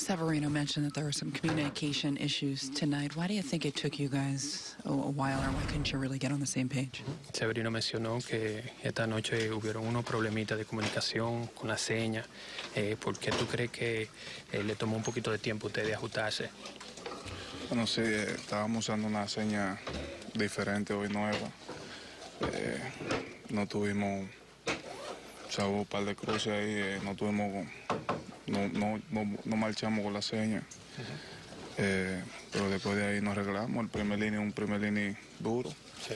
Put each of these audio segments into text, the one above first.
Severino mentioned that there were some communication issues tonight. Why do you think it took you guys a while, or why couldn't you really get on the same page? Severino mencionó que esta noche hubieron unos problemitas de comunicación con la seña. ¿Por qué tú crees que le tomó un poquito de tiempo a ustedes ajustarse? Bueno, sí, estábamos usando una seña diferente hoy, nueva. No tuvimos, o sea, hubo un par de cruces ahí, no marchamos con la seña. Pero después de ahí nos arreglamos. El primer línea, un primer línea duro. Sí.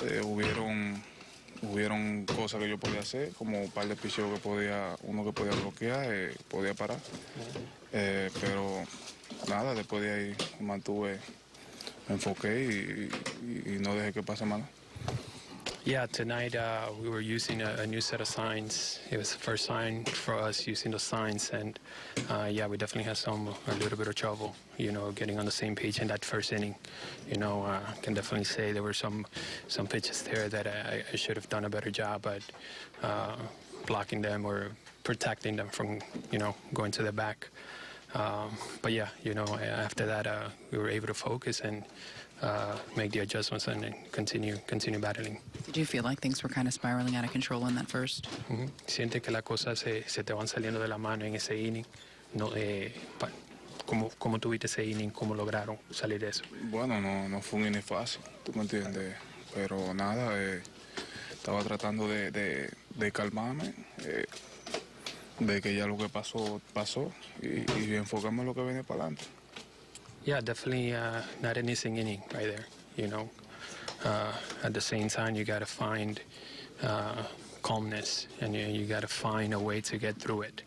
Hubieron cosas que yo podía hacer, como un par de picheos uno que podía bloquear, podía parar. Pero nada, después de ahí me enfoqué y no dejé que pase más. Yeah, tonight we were using a new set of signs. It was the first sign for us using the signs, and yeah, we definitely had a little bit of trouble, getting on the same page in that first inning. I can definitely say there were some pitches there that I should have done a better job at blocking them or protecting them from, going to the back. But yeah, after that, we were able to focus and make the adjustments and continue battling. Did you feel like things were kind of spiraling out of control in that first? Siente que las cosas se te van saliendo de la mano en ese inning. No, ¿Cómo tuviste ese inning? ¿Cómo lograron salir de eso? Bueno, no fue un inning fácil, tú me entiendes. Pero nada, estaba tratando de calmarme, de que ya lo que pasó y enfocarme en lo que viene para adelante. Yeah, definitely not an easy inning right there, At the same time, you got to find calmness, and you got to find a way to get through it,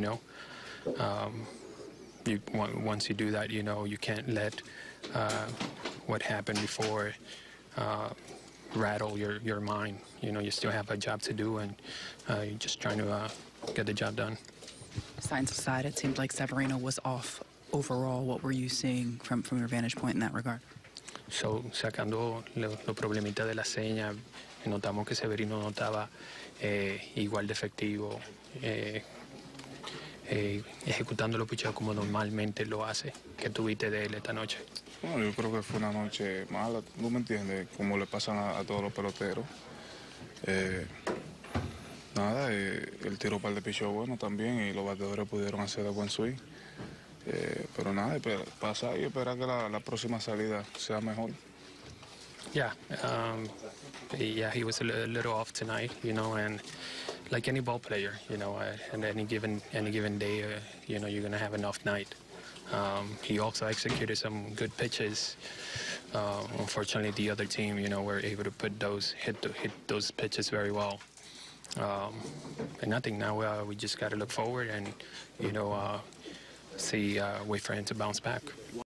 Once you do that, you can't let what happened before rattle your mind. You still have a job to do, and you're just trying to get the job done. Signs aside, it seemed like Severino was off overall. What were you seeing from your vantage point in that regard? So, sacando los problemitas de la seña, notamos que Severino no estaba igual de efectivo, ejecutando los picheos como normalmente lo hace. ¿Qué tuviste de él esta noche? Bueno, yo creo que fue una noche mala, ¿tú me entiendes? Como le pasan a todos los peloteros. Nada, él tiró un par de picheos buenos también y los bateadores pudieron hacer de buen swing. Pero nada, pasar y esperar que la próxima salida sea mejor. Yeah, he was a little off tonight, and like any ball player, and any given day, you're going to have an off night. He also executed some good pitches. Unfortunately, the other team, were able to hit those pitches very well. And I think now we just got to look forward and, wait for him to bounce back.